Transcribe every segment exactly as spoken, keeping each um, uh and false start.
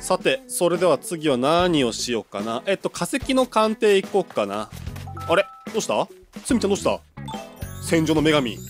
さて、それでは次は何をしようかな。えっと、化石の鑑定行こうかな。あれどうしたすみちゃんどうした戦場の女神。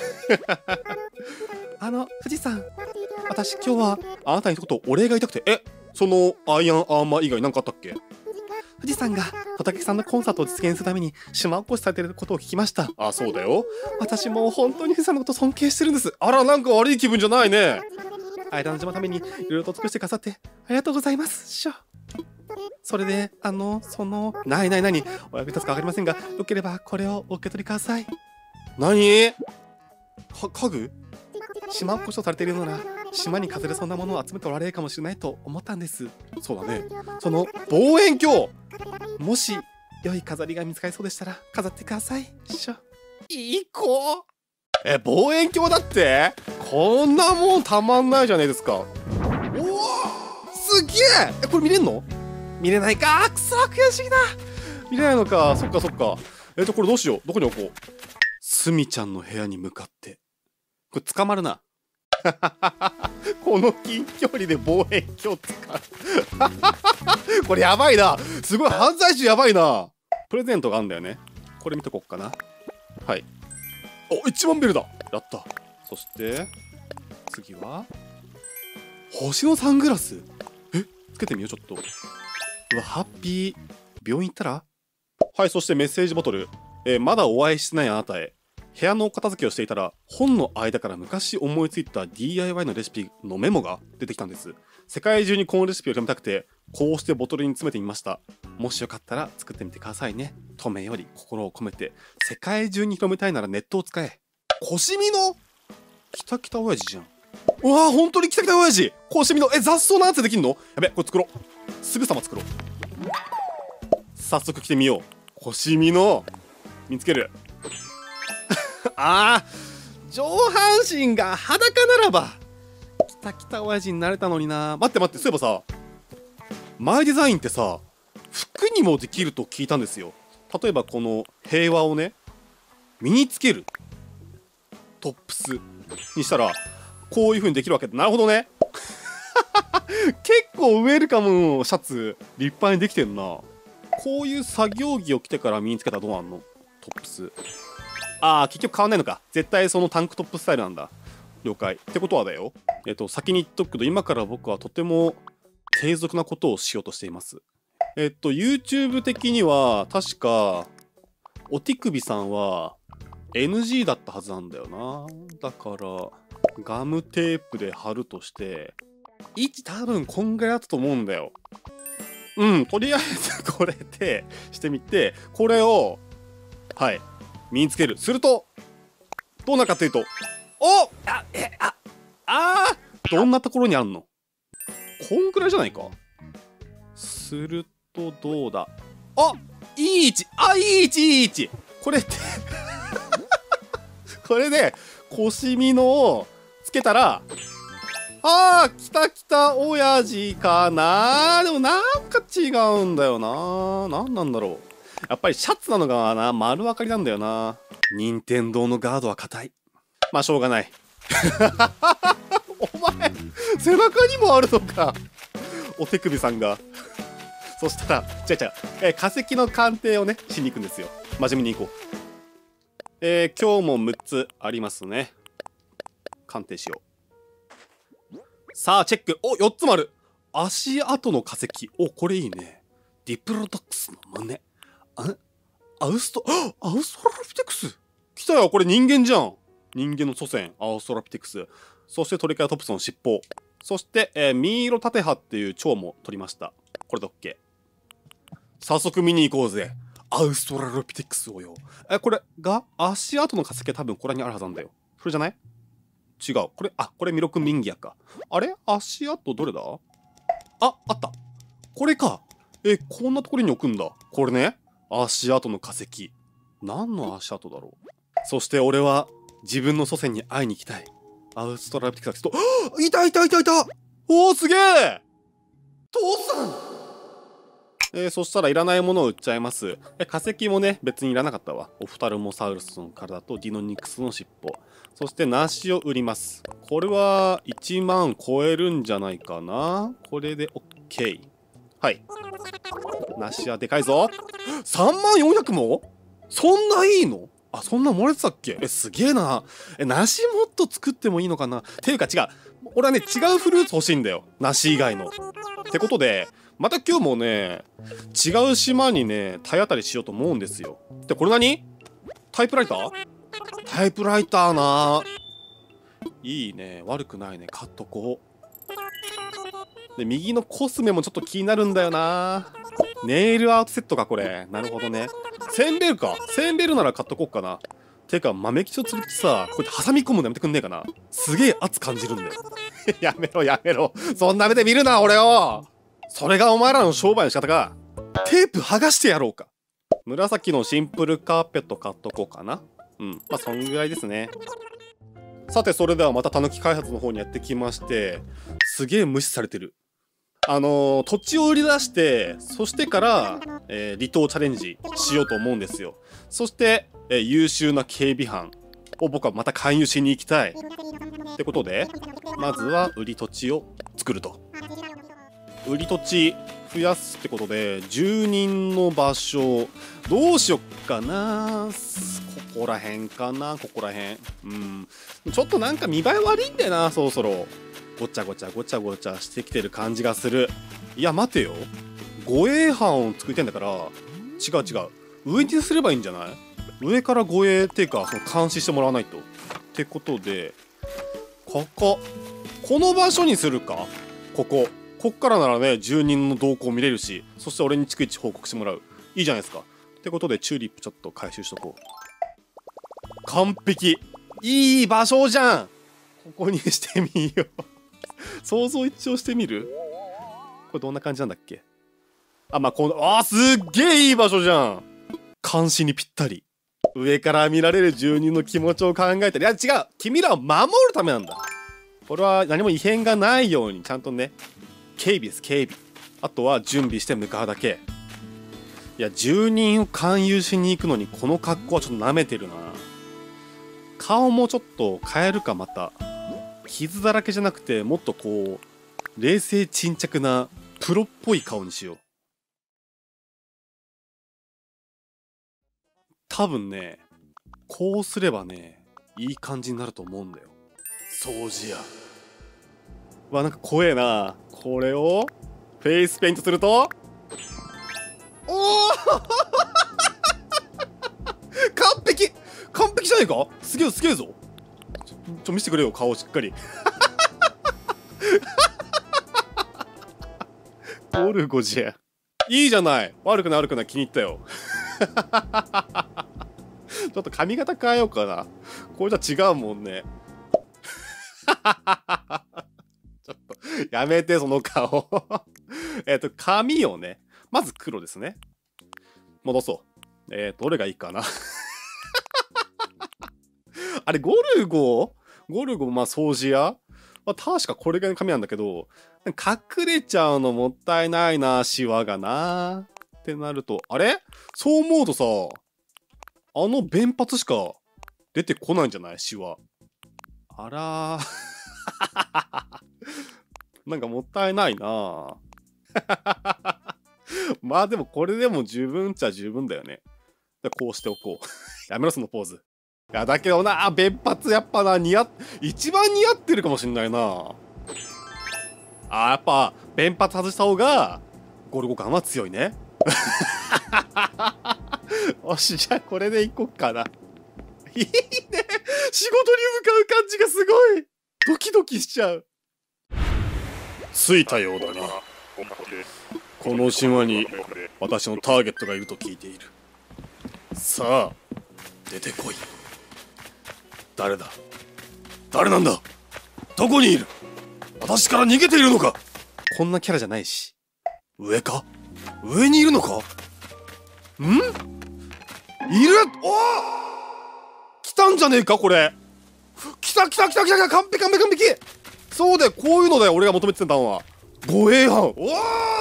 あの、富士山。私今日はあなたに一言お礼が言いたくて。えそのアイアンアーマー以外何かあったっけ？富士山が小竹さんのコンサートを実現するために島おこしされていることを聞きました。あ、そうだよ。私もう本当に富士山のこと尊敬してるんです。あら、なんか悪い気分じゃないね。間の島のためにいろいろと尽くしてくださってありがとうございます。しょ。それで、あの、その、ないないなに、お役に立つかわかりませんが、よければこれをお受け取りください。何？か、家具？島おこしをされているのなら、島に飾れそうなものを集めておられるかもしれないと思ったんです。そうだね。その望遠鏡、もし良い飾りが見つかりそうでしたら飾ってください。しょ。いい子。え、望遠鏡だって？こんなもんたまんないじゃないですか。おお、すげえ。え、これ見れんの？見れないか。くそ悔しいな。見れないのか。そっかそっか。えっとこれどうしよう。どこに置こう。すみちゃんの部屋に向かって。これ捕まるな。この近距離で望遠鏡使う。これやばいな。すごい犯罪集やばいな。プレゼントがあるんだよね。これ見とこっかな。はい。お、一番ベルだ。やった。そして次は星のサングラス。え、つけてみようちょっと。うわ、ハッピー。病院行ったら。はい。そしてメッセージボトル。えー、まだお会いしてないあなたへ。部屋のお片付けをしていたら本の間から昔思いついた ディーアイワイ のレシピのメモが出てきたんです。世界中にこのレシピを広めたくてこうしてボトルに詰めてみました。もしよかったら作ってみてくださいね。トメより心を込めて。世界中に広めたいならネットを使え。コシミのキタキタ親父じゃん。うわー、本当にキタキタ親父。コシミのえ雑草なんてできんの？やべ、これ作ろう。すぐさま作ろう。早速着てみよう。コシミの見つける。あー、上半身が裸ならばキタキタ親父になれたのにな。待って待って、そういえばさ、マイデザインってさ服にもできると聞いたんですよ。例えばこの平和をね身につけるトップスにしたらこういう風にできるわけ。なるほどね。結構ウェルカムのシャツ立派にできてんな。こういう作業着を着てから身につけたらどうなんの？トップス。ああ、結局変わんないのか。絶対そのタンクトップスタイルなんだ。了解。ってことはだよ。えっと、先に言っとくけど、今から僕はとても低俗なことをしようとしています。えっと、YouTube 的には、確か、お手首さんは エヌジー だったはずなんだよな。だから、ガムテープで貼るとして、位置多分こんぐらいだったと思うんだよ。うん、とりあえずこれでしてみて、これを、はい。身につける。するとどうなるかというと、おあえああーどんなところにあんの？こんくらいじゃないか。するとどうだ。あ、いい位置。あ、いい位置いい位置。これってこれで腰みのをつけたら、あーきたきた親父かな。でもなんか違うんだよな。なんなんだろう。やっぱりシャツなのがな、丸分かりなんだよな。任天堂のガードは硬い。まあしょうがない。お前背中にもあるのか。お手首さんが。そしたら違う違う、えー、化石の鑑定をねしに行くんですよ。真面目に行こう。えー、今日もむっつありますね。鑑定しよう。さあチェック。お、よっつもある。足跡の化石。お、これいいね。ディプロドックスの胸。あ、アウスト、アウストラロピテクス来たよ。これ人間じゃん。人間の祖先、アウストラロピテクス。そしてトリケラトプスの尻尾。そして、えー、ミイロタテハっていう蝶も取りました。これで OK。早速見に行こうぜ。アウストラロピテクスをよ。え、これが足跡の化石は多分これにあるはずなんだよ。それじゃない？違う。これ、あ、これミロクンミンギアか。あれ足跡どれだ？あ、あった。これか。え、こんなところに置くんだ。これね。足跡の化石。何の足跡だろう。そして俺は自分の祖先に会いに行きたい。アウストラロピテクスと、いたいたいたいた。おお、すげえ。父さん。えー、そしたらいらないものを売っちゃいます。え、化石もね、別にいらなかったわ。オフタルモサウルスの体とディノニクスの尻尾。そして梨を売ります。これはいちまん超えるんじゃないかな。これで OK。 はい。梨はでかいぞ。さんまんよんひゃくもそんないいの？あ、そんな漏れてたっけ？え、すげえな。え、梨もっと作ってもいいのかなっていうか違う。俺はね、違うフルーツ欲しいんだよ。梨以外の。ってことで、また今日もね、違う島にね、体当たりしようと思うんですよ。で、これ何？タイプライター？タイプライターな。いいね。悪くないね。買っとこう。で、右のコスメもちょっと気になるんだよな。ネイルアートセットか、これ。なるほどね。せんベルか。せんベルなら買っとこうかな。てか、豆吉をつぶってさ、こうやって挟み込むのやめてくんねえかな。すげえ圧感じるんだよ。やめろやめろ。そんな目で見るな、俺を。それがお前らの商売の仕方か。テープ剥がしてやろうか。紫のシンプルカーペット買っとこうかな。うん。まあ、そんぐらいですね。さて、それではまたたぬき開発の方にやってきまして、すげえ無視されてる。あのー、土地を売り出して、そしてから、えー、離島チャレンジしようと思うんですよ。そして、えー、優秀な警備班を僕はまた勧誘しに行きたい。ってことで、まずは売り土地を作ると。売り土地増やすってことで、住人の場所、どうしよっかな。ここらへんかな、ここらへん。うん。ちょっとなんか見栄え悪いんだよな、そろそろ。ごちゃごちゃごちゃごちゃしてきてる感じがする。いや、待てよ。護衛班を作りたいんだから、違う違う。上にすればいいんじゃない？上から護衛っていうか、その監視してもらわないと。ってことで、ここ。この場所にするか？ここ。こっからならね、住人の動向見れるし、そして俺に逐一報告してもらう。いいじゃないですか。ってことで、チューリップちょっと回収しとこう。完璧。いい場所じゃん。ここにしてみよう。想像一応してみる？これどんな感じなんだっけ？あ、まあ、この、あー、すっげえいい場所じゃん。監視にぴったり。上から見られる住人の気持ちを考えたり、いや違う、君らを守るためなんだ。これは何も異変がないようにちゃんとね、警備です、警備。あとは準備して向かうだけ。いや、住人を勧誘しに行くのにこの格好はちょっと舐めてるな。顔もちょっと変えるか、また。傷だらけじゃなくて、もっとこう冷静沈着なプロっぽい顔にしよう。多分ね、こうすればね、いい感じになると思うんだよ。掃除や。わ、なんか怖えな。これをフェイスペイントすると、おお完璧完璧じゃねえか。すげえすげえぞ。ちょちょ見せてくれよ、顔しっかり。ゴルゴじゃ。いいじゃない。悪くない悪くない、気に入ったよ。ちょっと髪型変えようかな。これじゃ違うもんね。ちょっとやめて、その顔。えっと髪をね、まず黒ですね。戻そう。えーとどれがいいかな。あれ、ゴルゴゴルゴ、まあ掃除や、まあ、確かこれが髪なんだけど、隠れちゃうのもったいないな、シワがな。ってなると、あれ？そう思うとさ、あの弁髪しか出てこないんじゃない？シワ。あらー。なんかもったいないな。まあでもこれでも十分っちゃ十分だよね。こうしておこう。やめろ、そのポーズ。いや、だけどな、弁髪やっぱな、似合っ、一番似合ってるかもしんないな。あ、やっぱ、弁髪外した方が、ゴルゴ感は強いね。よし、じゃあこれでいこっかな。いいね。仕事に向かう感じがすごい。ドキドキしちゃう。着いたようだな。この島に私のターゲットがいると聞いている。さあ、出てこい。誰だ？誰なんだ？どこにいる？私から逃げているのか？こんなキャラじゃないし。上か？上にいるのか？ん？いる？お！来たんじゃねえか、これ。来た来た来た来た来た、完璧完璧完璧。そうだよ、こういうのだよ、俺が求めてたのは。護衛班。お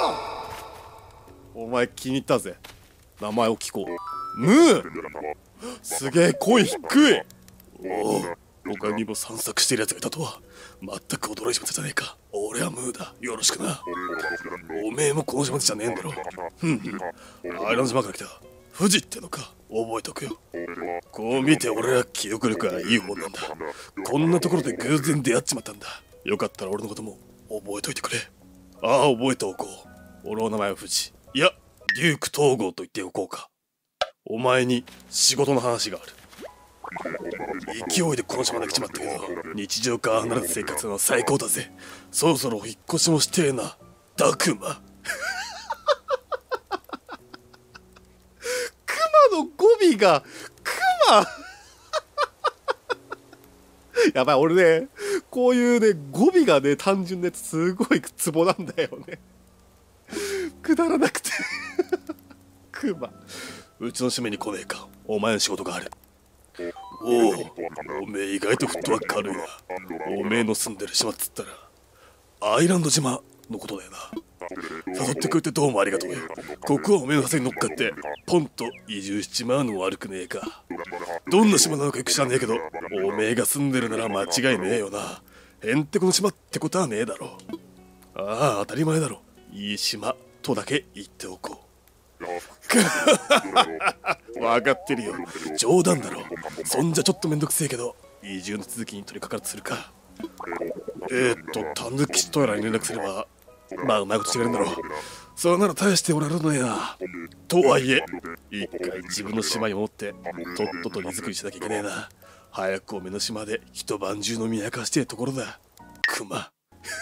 お！お前気に入ったぜ。名前を聞こう。ムー。すげえ声低い。おお、 他にも散策してる奴がいたとは全く驚いちまったじゃねえか。俺はムーだ。よろしくな。おめえもこの島じゃねえんだろ。ふんふん。アイランド島から来た富士ってのか。覚えとくよ。こう見て俺は記憶力がいい方なんだ。こんなところで偶然出会っちまったんだ。よかったら俺のことも覚えといてくれ。ああ、覚えておこう。俺の名前は富士。いや、デューク東郷と言っておこうか。お前に仕事の話がある。勢いでこの島で来ちまったけど、日常から離れた生活は最高だぜ。そろそろ引っ越しもしてえな。ダクマ。クマの語尾がクマ。やばい、俺ね、こういうね、語尾がね、単純なやつすごいツボなんだよね。くだらなくて。クマ。うちの島に来ねえか。お前の仕事がある。おお、おめえ意外とフットワーク軽いな。おめえの住んでる島っつったらアイランド島のことだよな。誘ってくれてどうもありがとうよ。ここはおめえの風に乗っかってポンと移住しちまうのも悪くねえか。どんな島なのかよく知らねえけど、おめえが住んでるなら間違いねえよな。へんてこの島ってことはねえだろ。ああ、当たり前だろ。いい島とだけ言っておこう。分かってるよ。冗談だろ。そんじゃちょっとめんどくせえけど、移住の続きに取り掛かるとするか。えー、っとたぬきとやらに連絡すればまあうまいことしてくれるんだろう。それなら大しておられるのやな。とはいえ一回自分の島に戻ってとっとと荷造りしなきゃいけねえな。早くおめの島で一晩中飲み明かしてえところだ。クマ。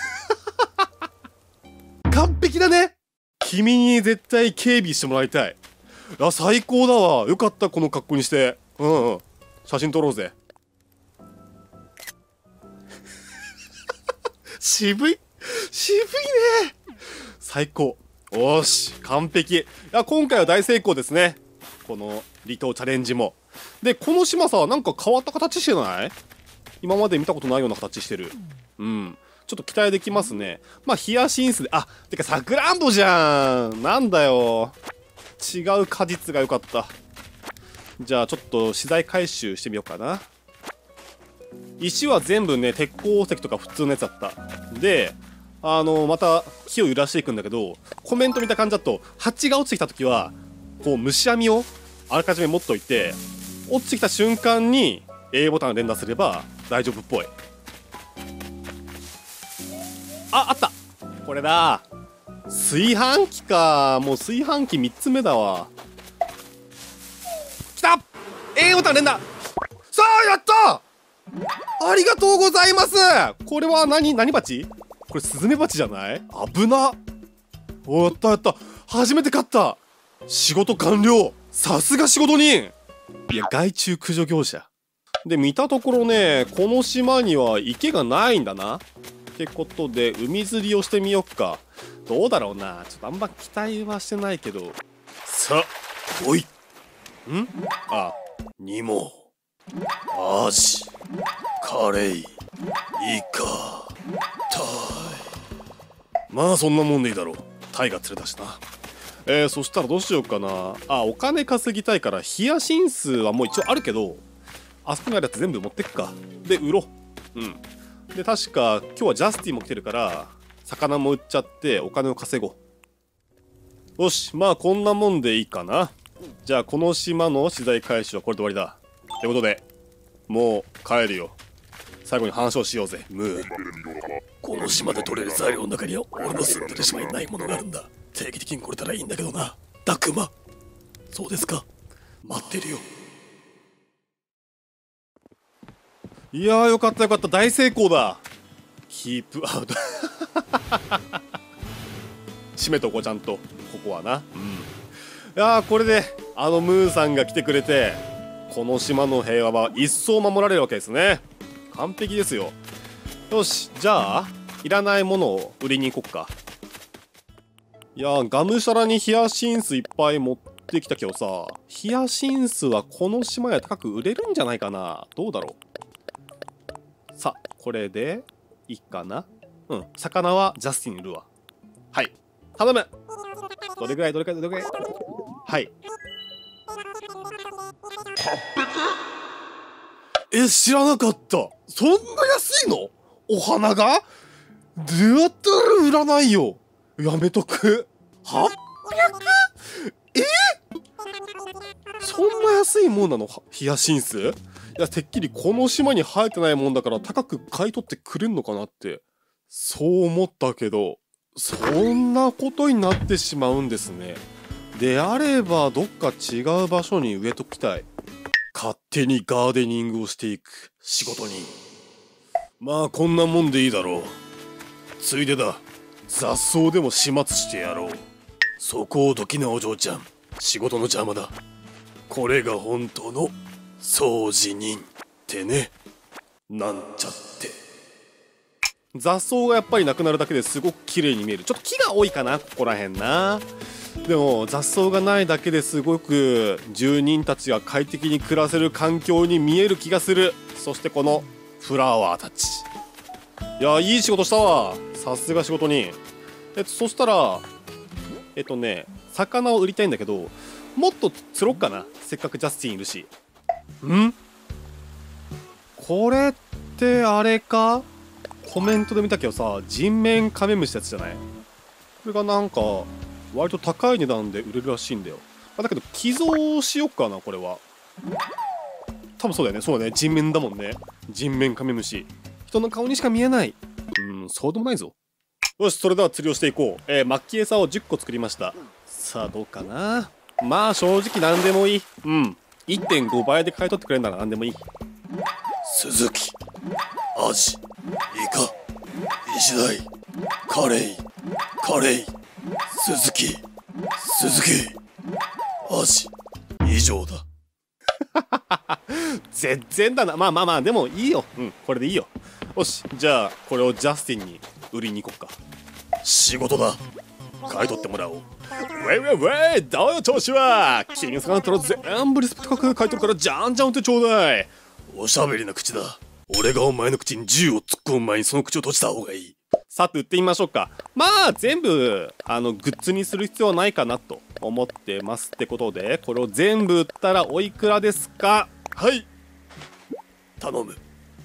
完璧だね。君に絶対警備してもらいたい。あ、最高だわ。よかった、この格好にして。うんうん。写真撮ろうぜ。渋い。渋いね。最高。おーし、完璧。いや、今回は大成功ですね。この離島チャレンジも。で、この島さ、なんか変わった形してない？今まで見たことないような形してる。うん。ちょっと期待できますね。まあ、ヒヤシンスで、あ、てか、さくらんぼじゃん。なんだよ。違う果実が良かった。じゃあ、ちょっと資材回収してみようかな。石は全部ね、鉄鉱石とか普通のやつだった。で、あの、また木を揺らしていくんだけど、コメント見た感じだと、蜂が落ちてきた時は、こう、虫網をあらかじめ持っといて、落ちてきた瞬間に A ボタンを連打すれば大丈夫っぽい。あ、あった。これだ。炊飯器か。もう炊飯器みっつめだわ。きた !A ボタン連打。さあ、やった。ありがとうございます。これは何、何鉢？これスズメバチじゃない？危な。お、やったやった。初めて勝った。仕事完了。さすが仕事人。いや、害虫駆除業者。で、見たところね、この島には池がないんだな。ってことで、海釣りをしてみよっか。どうだろうな。ちょっとあんま期待はしてないけど。さあ、来い。ん？あ、にも。アジ。カレイ。イカ。タイ。まあそんなもんでいいだろう。タイが釣れたしな。えー、そしたらどうしようかな。あ、お金稼ぎたいからヒヤシンスはもう一応あるけど、あそこにあるやつ全部持ってくか。で、売ろう。うん。で、確か今日はジャスティも来てるから魚も売っちゃってお金を稼ごう。よし、まあこんなもんでいいかな。じゃあこの島の資材回収はこれで終わりだ。ってことでもう帰るよ。最後に話をしようぜ、ムー。この島で取れる材料の中には俺の住んでる島にないものがあるんだ。定期的に来れたらいいんだけどな。ダクマ。そうですか。待ってるよ。いやー、よかったよかった。大成功だ。キープアウト。閉めとこう、ちゃんとここはな。うん。いやー、これであのムーさんが来てくれてこの島の平和は一層守られるわけですね。完璧ですよ。よし、じゃあいらないものを売りに行こっか。いやー、がむしゃらにヒヤシンスいっぱい持ってきたけどさ、ヒヤシンスはこの島や高く売れるんじゃないかな。どうだろう。さあ、これでいいかな。うん、魚はジャスティンに売るわ。はい、頼む。どれぐらいどれぐらいどれぐらい。はい。ええ、知らなかった。そんな安いの？お花が？どうやったら売らないよ。やめとく。はっぴゃく？え？そんな安いもんなの？ヒヤシンス？いや、てっきりこの島に生えてないもんだから高く買い取ってくれんのかなって、そう思ったけど、そんなことになってしまうんですね。であればどっか違う場所に植えときたい。勝手にガーデニングをしていく仕事に。まあこんなもんでいいだろう。ついでだ、雑草でも始末してやろう。そこをどきなお嬢ちゃん、仕事の邪魔だ。これが本当の掃除人ってね。なんちゃって。雑草がやっぱりなくなるだけですごく綺麗に見える。ちょっと木が多いかな、ここらへんな。でも雑草がないだけですごく住人たちが快適に暮らせる環境に見える気がする。そしてこのフラワーたち、いや、いい仕事したわ。さすが仕事に。えっとそしたらえっとね魚を売りたいんだけど、もっと釣ろっかな。せっかくジャスティンいるし。ん？これってあれか？コメントで見たけどさ、人面カメムシってやつじゃない？これがなんか割と高い値段で売れるらしいんだよ。あ、だけど寄贈しよっかな、これは。多分そうだよね。そうだね、人面だもんね。人面カメムシ、人の顔にしか見えない。うん、そうでもないぞ。よし、それでは釣りをしていこう。えー、マッキー餌をじゅっこ作りました。さあどうかな。まあ正直何でもいい。うん、いってんご 倍で買い取ってくれるなら何でもいい。スズキ、アジ、イカ、イシダイ、カレイ、カレイ、スズキ、スズキ、アジ、以上だ。全然だな。まあまあまあ、でもいいよ。うん、これでいいよ。よし、じゃあこれをジャスティンに売りに行こっか。仕事だ、買い取ってもらおう。ウェイウェイウェイ、どうよ調子は。金さんたら全部リスペクト価格買い取るからじゃんじゃんってちょうだい。おしゃべりな口だ。俺がお前の口に銃を突っ込む前にその口を閉じた方がいい。さて売ってみましょうか。まあ全部あのグッズにする必要はないかなと思ってますってことで、これを全部売ったらおいくらですか？はい、頼む。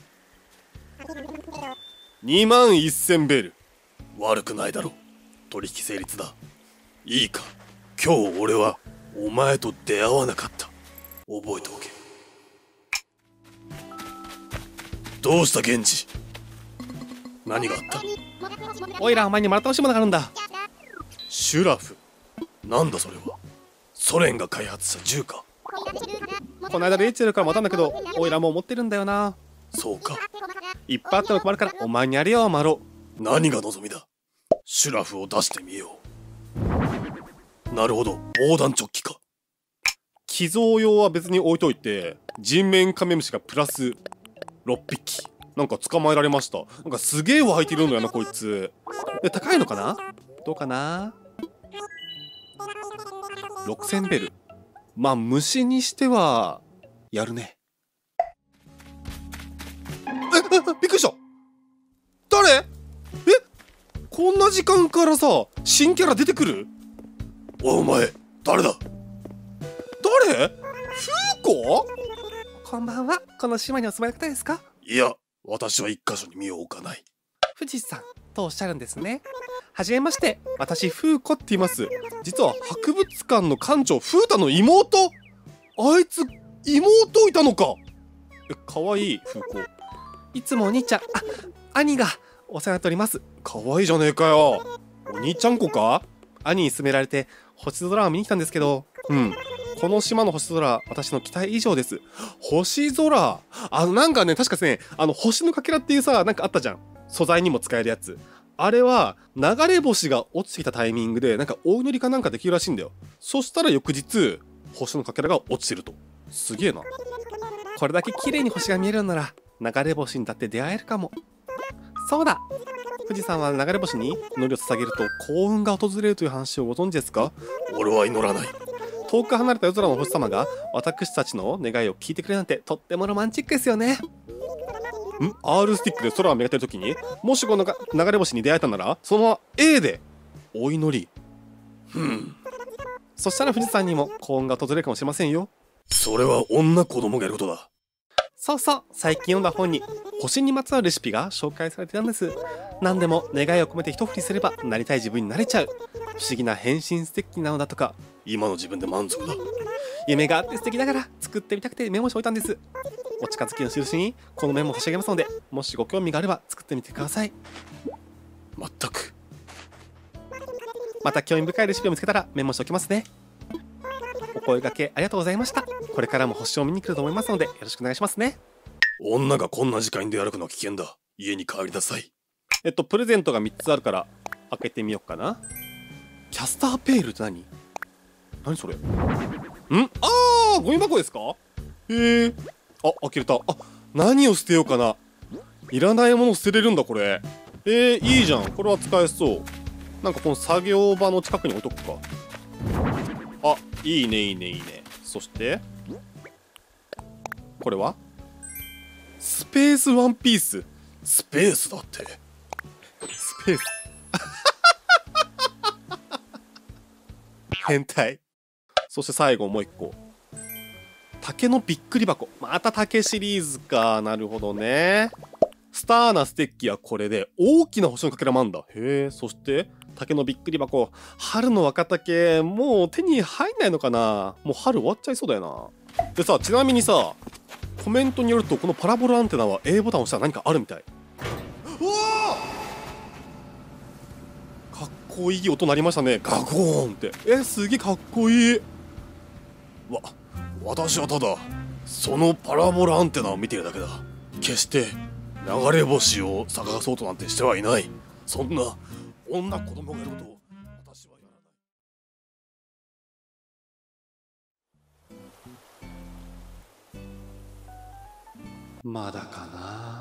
にまんせんベル。悪くないだろう。取引成立だ。いいか、今日俺はお前と出会わなかった。覚えておけ。どうした源氏、何があった？おいらお前にもらってほしいものがあるんだ。シュラフ？なんだそれは。ソ連が開発した銃か。この間レイチェルからもらったんだけど、おいらもう持ってるんだよな。そうか、いっぱいあったの困るからお前にあれよ、マロ。何が望みだ。シュラフを出してみよう。なるほど、防弾チョッキか。寄贈用は別に置いといて、人面カメムシがプラスろっぴきなんか捕まえられました。なんかすげえ湧いてるのやなこいつ。で高いのかな、どうかな。ろくせんベル。まあ虫にしてはやるね。ええ、びっくりした。誰？え、こんな時間からさ新キャラ出てくる？お前誰だ？誰？フーコ？こんばんは。この島にお住まいの方ですか？いや、私は一箇所に身を置かない。富士山とおっしゃるんですね。はじめまして、私フーコって言います。実は博物館の館長フータの妹。あいつ妹いたのか。え、かわいいフーコ。いつもお兄ちゃん、あ、兄がお世話になっております。かわいいじゃねえかよ。お兄ちゃん子か？兄に勧められて星空を見に来たんですけど、うん、この島の星空、私の期待以上です。星空、あのなんかね、確かですね、あの星のかけらっていうさ、なんかあったじゃん。素材にも使えるやつ。あれは流れ星が落ちてきたタイミングでなんかお祈りかなんかできるらしいんだよ。そしたら翌日星のかけらが落ちてると。すげえな。これだけ綺麗に星が見えるなら流れ星にだって出会えるかも。そうだ、富士山は流れ星に祈りを捧げると幸運が訪れるという話をご存知ですか？俺は祈らない。遠く離れた夜空の星様が私たちの願いを聞いてくれるなんてとってもロマンチックですよね。ん？ R スティックで空をめがけるときに、もしこの流れ星に出会えたならそのまま A でお祈り。ふん。そしたら富士山にも幸運が訪れるかもしれませんよ。それは女子供がやることだ。 そうそう、最近読んだ本に星にまつわるレシピが紹介されてたんです。何でも願いを込めて一振りすればなりたい自分になれちゃう。不思議な変身ステッキなのだとか。今の自分で満足だ。夢があって素敵だから作ってみたくてメモしておいたんです。お近づきの印にこのメモを差し上げますので、もしご興味があれば作ってみてください。まったく。また興味深いレシピを見つけたらメモしておきますね。お声掛けありがとうございました。これからも星を見に来ると思いますのでよろしくお願いしますね。 女がこんな時間で歩くのは危険だ。家に帰りなさい。 えっとプレゼントがみっつあるから開けてみようかな。キャスターペールって何？何それ？ん？あー、ゴミ箱ですか？へえ。あ、開けれた。あ、何を捨てようかな。いらないもの捨てれるんだこれ。えー、いいじゃん。これは使えそう。なんかこの作業場の近くに置いとくか。あ、いいねいいねいいね。そしてこれはスペースワンピース。 スペースだって。 スペース変態。そして最後もう一個、竹のびっくり箱。また竹シリーズか。なるほどね。スターなステッキはこれで、大きな星のかけらもあんだ。へえ。そして竹のびっくり箱。春の若竹、もう手に入んないのかな。もう春終わっちゃいそうだよな。でさ、ちなみにさ、コメントによるとこのパラボラアンテナは A ボタンを押したら何かあるみたい。うわー、かっこいい音鳴りましたね。ガゴーンって。え、すげえかっこいい。 わ、私はただそのパラボラアンテナを見ているだけだ。決して流れ星を探そうとなんてしてはいない。そんな女子供がいることを私はやらない。 まだかな。